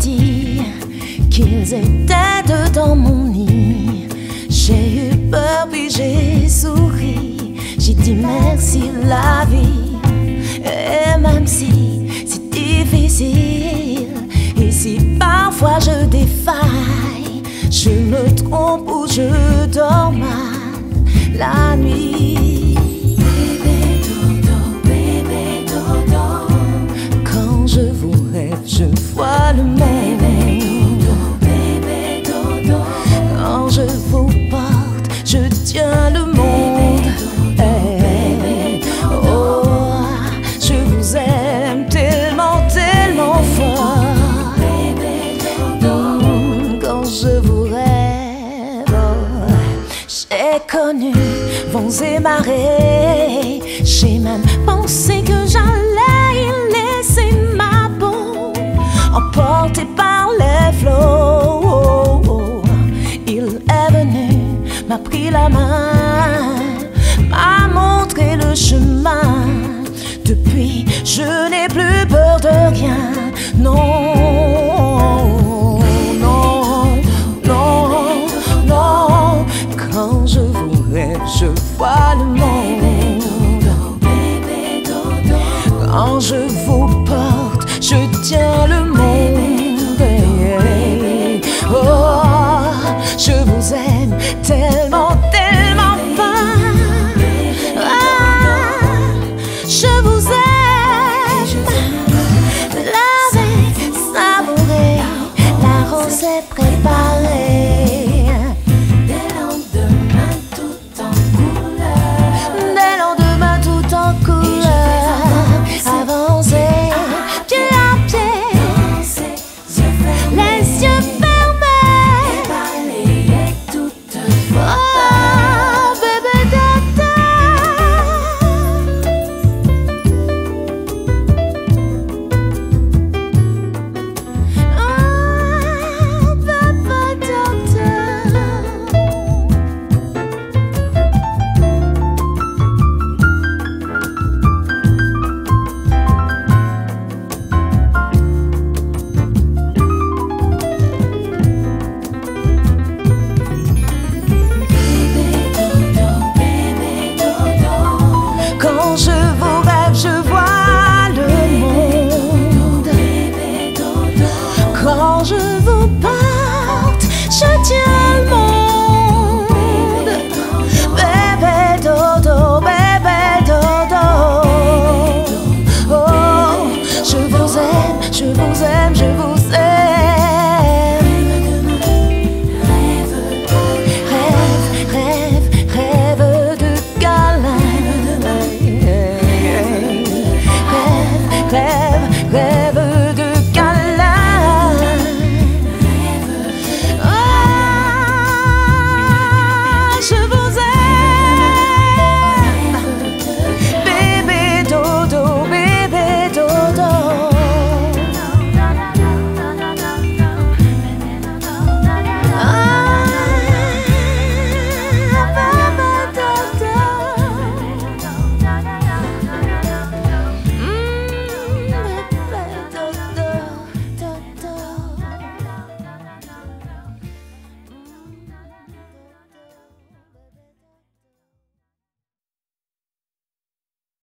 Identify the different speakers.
Speaker 1: dit qu'ils étaient deux dans mon nid. J'ai eu peur puis j'ai souri. J'ai dit merci la vie. Et même si c'est difficile, et si parfois je défaille, je me trompe ou je dors mal la nuit. Bébé dodo, quand je vous rêve, je vois le monde. Bébé dodo, quand je vous porte, je tiens le monde. Oh, je vous aime tellement, tellement fort. Quand je vous rêve, j'ai connu vents et marées. J'ai même pensé que j'allais y laisser ma peau, emportée par les flots. Il est venu, m'a pris la main, m'a montré le chemin. Depuis, je n'ai plus peur de rien. Non, non, non, non. Quand je vous rêve, je vois le monde. Quand je vous porte, je tiens